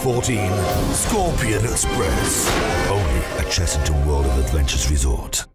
2014 Scorpion Express. Only at Chessington World of Adventures Resort.